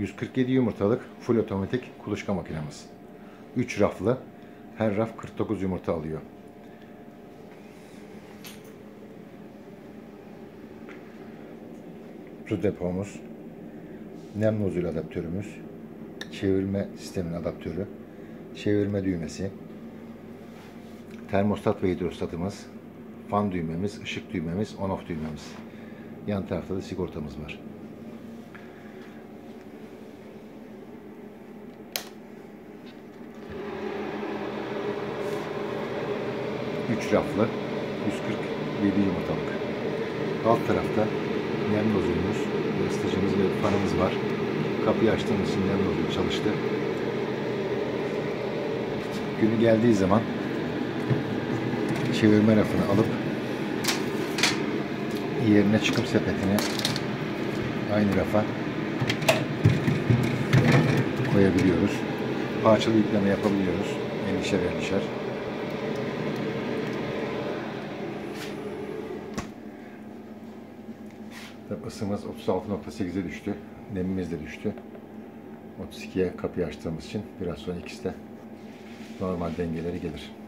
147 yumurtalık full otomatik kuluçka makinemiz. 3 raflı. Her raf 49 yumurta alıyor. Su depomuz, nem nozül adaptörümüz, çevirme sistemin adaptörü, çevirme düğmesi, termostat ve hidrostatımız, fan düğmemiz, ışık düğmemiz, on off düğmemiz. Yan tarafta da sigortamız var. Üç raflı 147 yumurtalık. Alt tarafta nem nozülümüz, ısıtıcımız ve fanımız var. Kapıyı açtığımız için nem nozülü çalıştı. Günü geldiği zaman çevirme rafını alıp yerine çıkım sepetini aynı rafa koyabiliyoruz. Parçalı yükleme yapabiliyoruz. 50'şer. Isımız 36.8'e düştü. Nemimiz de düştü. 32'ye kapıyı açtığımız için biraz sonra ikisi de normal dengeleri gelir.